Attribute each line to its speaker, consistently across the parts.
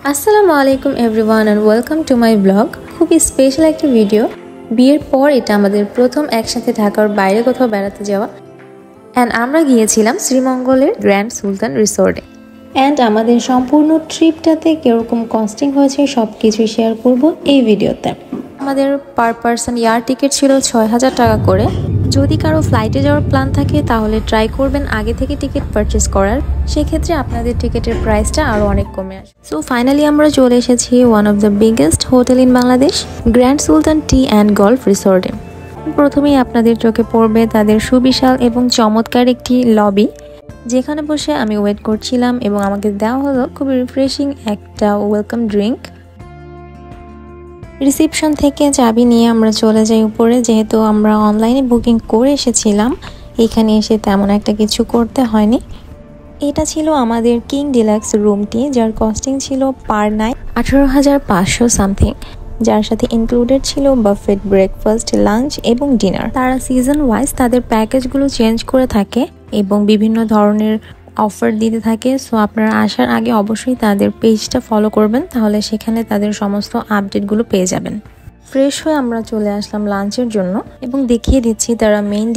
Speaker 1: আসসালামু আলাইকুম everyone and welcome to my blog. খুবই স্পেশাল একটা ভিডিও। বিয়ের পর এটা আমাদের প্রথম একসাথে ঢাকার বাইরে কোথাও বেড়াতে যাওয়া। অ্যান্ড আমরা গিয়েছিলাম শ্রীমঙ্গলের গ্র্যান্ড সুলতান রিসোর্টে। অ্যান্ড আমাদের সম্পূর্ণ ট্রিপটাতে কীরকম কস্টিং হয়েছে সব কিছু শেয়ার করব এই ভিডিওতে। আমাদের পার পারসন এয়ার টিকিট ছিল ৬,০০০ টাকা করে। যদি কারো ফ্লাইটে যাওয়ার প্ল্যান থাকে তাহলে ট্রাই করবেন আগে থেকে টিকিট পারচেস করার, সেক্ষেত্রে আপনাদের টিকিটের প্রাইসটা আরও অনেক কমে আসে। সো ফাইনালি আমরা চলে এসেছি one of the biggest hotel in Bangladesh, grand Sultan tea and golf রিসোর্টে। প্রথমেই আপনাদের চোখে পড়বে তাদের সুবিশাল এবং চমৎকার একটি লবি, যেখানে বসে আমি ওয়েট করছিলাম এবং আমাকে দেওয়া হলো খুবই রিফ্রেশিং একটা ওয়েলকাম ড্রিঙ্ক। রিসেপশন থেকে চাবি নিয়ে আমরা চলে যাই উপরে, যেহেতু আমরা অনলাইনে বুকিং করে এসেছিলাম। এখানে এসে তেমন একটা কিছু করতে হয়নি। এটা ছিল আমাদের কিং ডিলাক্স রুমটি, যার কস্টিং ছিল পার নাইট 18,500 সামথিং, যার সাথে ইনক্লুডেড ছিল বাফেট ব্রেকফাস্ট, লাঞ্চ এবং ডিনার। তারা সিজন ওয়াইজ তাদের প্যাকেজগুলো চেঞ্জ করে থাকে এবং বিভিন্ন ধরনের অফার দিতে থাকে। সো আপনারা আসার আগে অবশ্যই তাদের পেজটা ফলো করবেন, তাহলে সেখানে তাদের সমস্ত আপডেটগুলো পেয়ে যাবেন। ফ্রেশ হয়ে আমরা চলে আসলাম লাঞ্চের জন্য এবং দেখিয়ে দিচ্ছি তারা মেইন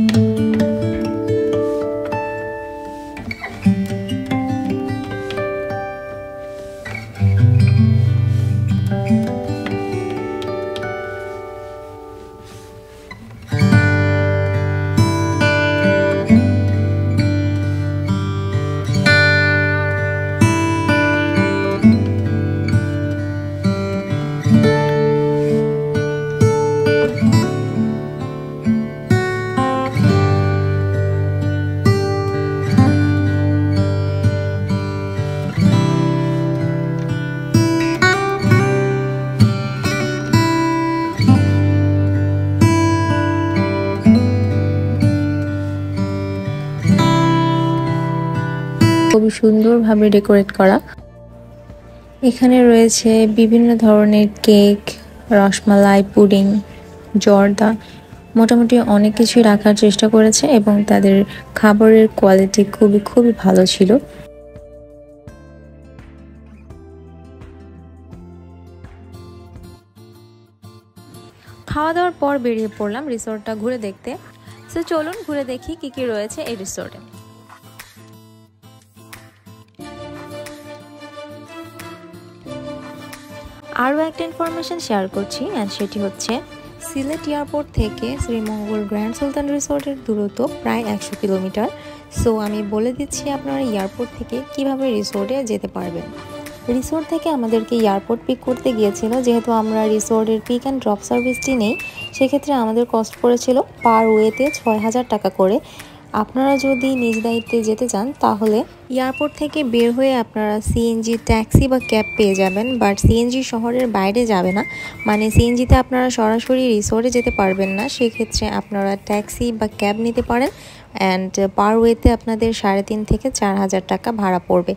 Speaker 1: খুবই সুন্দরভাবে ডেকোরেট করা। এখানে রয়েছে বিভিন্ন ধরনের কেক, রসমালাই, পুডিং, জর্দা, মোটামুটি অনেক কিছুই রাখার চেষ্টা করেছে এবং তাদের খাবারের কোয়ালিটি খুবই ভালো ছিল। খাওয়া দাওয়ার পর বেরিয়ে পড়লাম রিসোর্টটা ঘুরে দেখতে। সো চলুন ঘুরে দেখি কি রয়েছে এই রিসোর্টে। আরও একটা ইনফরমেশন শেয়ার করছি, অ্যান্ড সেটি হচ্ছে সিলেট এয়ারপোর্ট থেকে শ্রীমঙ্গল গ্র্যান্ড সুলতান রিসোর্টের দূরত্ব প্রায় 100 কিলোমিটার। সো আমি বলে দিচ্ছি আপনারা এয়ারপোর্ট থেকে কিভাবে রিসোর্টে যেতে পারবেন। রিসোর্ট থেকে আমাদেরকে এয়ারপোর্ট পিক করতে গিয়েছিল, যেহেতু আমরা রিসোর্টের পিক অ্যান্ড ড্রপ সার্ভিসটি নেই, সেক্ষেত্রে আমাদের কস্ট পড়েছিল পার ওয়েতে 6,000 টাকা করে। আপনারা যদি নিজ দায়িত্বে যেতে চান তাহলে এয়ারপোর্ট থেকে বের হয়ে আপনারা সিএনজি, ট্যাক্সি বা ক্যাব পেয়ে যাবেন, বাট সিএনজি শহরের বাইরে যাবে না, মানে সিএনজিতে আপনারা সরাসরি রিসোর্টে যেতে পারবেন না। সেক্ষেত্রে আপনারা ট্যাক্সি বা ক্যাব নিতে পারেন, অ্যান্ড পার ওয়েতে আপনাদের 3,500 থেকে 4,000 টাকা ভাড়া পড়বে।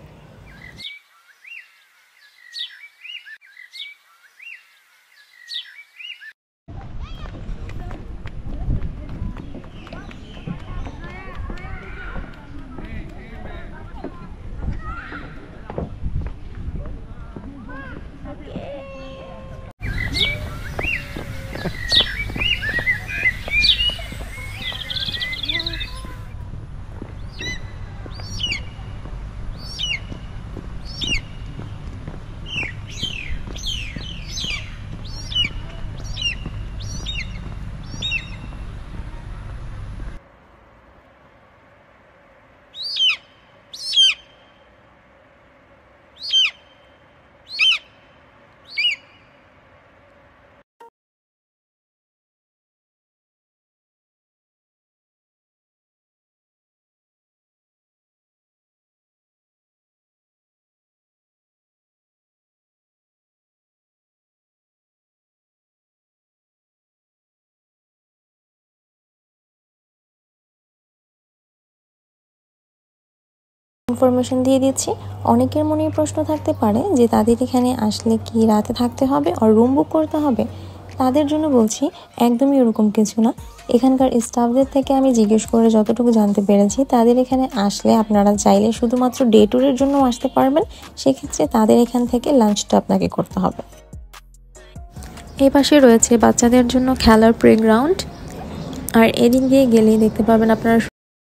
Speaker 1: ইনফরমেশন দিয়ে দিচ্ছি। অনেকের মনে প্রশ্ন থাকতে পারে যে তাদের এখানে আসলে কি রাতে থাকতে হবে আর রুম বুক করতে হবে। তাদের জন্য বলছি একদমই ওরকম কিছু না। এখানকার স্টাফদের থেকে আমি জিজ্ঞেস করে যতটুকু জানতে পেরেছি, তাদের এখানে আসলে আপনারা চাইলে শুধুমাত্র ডে ট্যুরের জন্য আসতে পারবেন, সেক্ষেত্রে তাদের এখান থেকে লাঞ্চটা আপনাকে করতে হবে। এই পাশে রয়েছে বাচ্চাদের জন্য খেলার প্লেগ্রাউন্ড, আর এদিক দিয়ে গেলেই দেখতে পাবেন আপনারা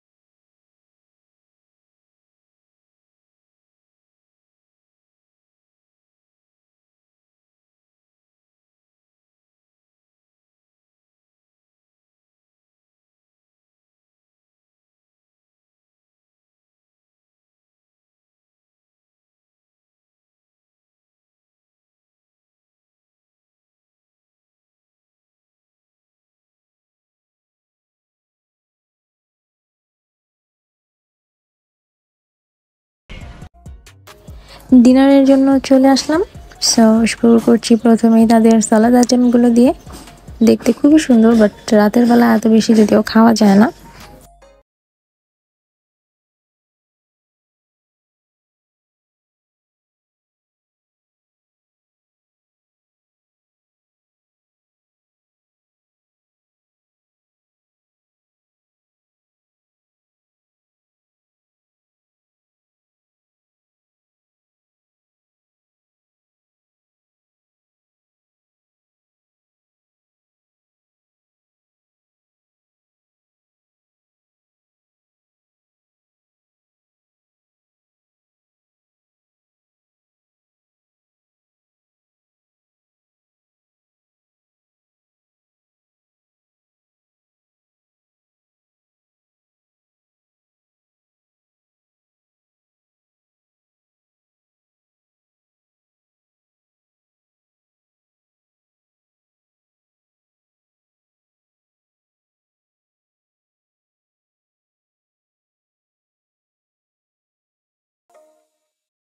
Speaker 1: ডিনারের জন্য চলে আসলাম। সো শুরু করছি প্রথমেই তাদের সালাদ আইটেমগুলো দিয়ে। দেখতে খুবই সুন্দর, বাট রাতের বেলা এত বেশি যদিও খাওয়া যায় না।